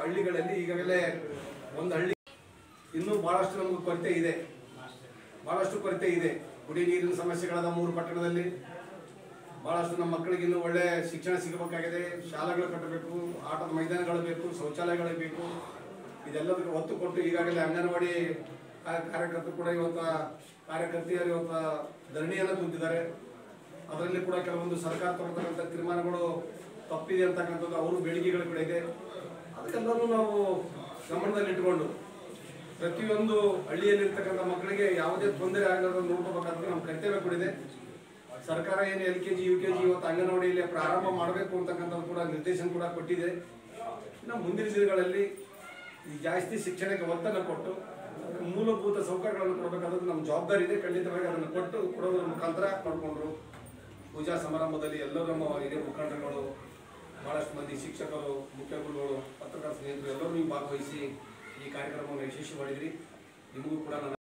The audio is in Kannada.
ಹಳ್ಳಿಗಳಲ್ಲಿ ಈಗಾಗಲೇ ಒಂದು ಹಳ್ಳಿ ಇನ್ನೂ ಬಹಳಷ್ಟು ನಮಗೆ ಕೊರತೆ ಇದೆ, ಕುಡಿ ನೀರಿನ ಸಮಸ್ಯೆಗಳಾದ 3 ಪಟ್ಟಣದಲ್ಲಿ ಬಹಳಷ್ಟು ನಮ್ಮ ಮಕ್ಕಳಿಗೆ ಇನ್ನೂ ಒಳ್ಳೆ ಶಿಕ್ಷಣ ಸಿಗಬೇಕಾಗಿದೆ. ಶಾಲೆಗಳು ಕಟ್ಟಬೇಕು, ಆಟದ ಮೈದಾನಗಳು ಬೇಕು, ಶೌಚಾಲಯಗಳು ಬೇಕು. ಇದೆಲ್ಲದಕ್ಕೆ ಒತ್ತು ಕೊಟ್ಟು ಈಗಾಗಲೇ ಅಂಗನವಾಡಿ ಕಾರ್ಯಕರ್ತರು ಕೂಡ ಕಾರ್ಯಕರ್ತೆಯರು ಧರಣಿಯನ್ನು ತುಂಬಿದ್ದಾರೆ. ಅದರಲ್ಲಿ ಕೂಡ ಕೆಲವೊಂದು ಸರ್ಕಾರ ತಗೊಳ್ತಕ್ಕಂಥ ತೀರ್ಮಾನಗಳು ತಪ್ಪಿದೆ ಅಂತಕ್ಕಂಥದ್ದು ಅವರು ಬೇಡಿಕೆಗಳು ಕೂಡ ಇದೆ. ಅದಕ್ಕೆಲ್ಲರೂ ನಾವು ಗಮನದಲ್ಲಿಟ್ಟುಕೊಂಡು ಪ್ರತಿಯೊಂದು ಹಳ್ಳಿಯಲ್ಲಿರ್ತಕ್ಕಂಥ ಮಕ್ಕಳಿಗೆ ಯಾವುದೇ ತೊಂದರೆ ಆಗಲಾರ್ದು ನೋಡ್ಕೋಬೇಕಾದ್ರೆ ನಮ್ಮ ಕರ್ತವ್ಯ ಕೂಡ ಇದೆ. ಸರ್ಕಾರ ಏನು LKG UKG ಇವತ್ತು ಅಂಗನವಾಡಿಯಲ್ಲಿ ಪ್ರಾರಂಭ ಮಾಡಬೇಕು ಅಂತಕ್ಕಂಥದ್ದು ಕೂಡ ನಿರ್ದೇಶನ ಕೂಡ ಕೊಟ್ಟಿದೆ. ಇನ್ನು ಮುಂದಿನ ದಿನಗಳಲ್ಲಿ ಈ ಜಾಸ್ತಿ ಶಿಕ್ಷಣಕ್ಕೆ ಒತ್ತನ್ನು ಕೊಟ್ಟು ಮೂಲಭೂತ ಸೌಕರ್ಯಗಳನ್ನು ಕೊಡಬೇಕಾದ್ರೆ ನಮ್ಮ ಜವಾಬ್ದಾರಿ ಇದೆ. ಖಂಡಿತವಾಗಿ ಅದನ್ನು ಕೊಡೋದ್ರ ಮುಖಾಂತರ ಮಾಡಿಕೊಂಡ್ರು. ಪೂಜಾ ಸಮಾರಂಭದಲ್ಲಿ ಎಲ್ಲರೂ ನಮ್ಮ ಹಿರಿಯ ಮುಖಂಡರುಗಳು, ಬಹಳಷ್ಟು ಮಂದಿ ಶಿಕ್ಷಕರು, ಮುಖ್ಯ ಗುರುಗಳು, ಪತ್ರಕರ್ತ ಸ್ನೇಹಿತರು ಎಲ್ಲರೂ ನೀವು ಭಾಗವಹಿಸಿ ಈ ಕಾರ್ಯಕ್ರಮವನ್ನು ಯಶಸ್ವಿ ಮಾಡಿದ್ರಿ. ನಿಮಗೂ ಕೂಡ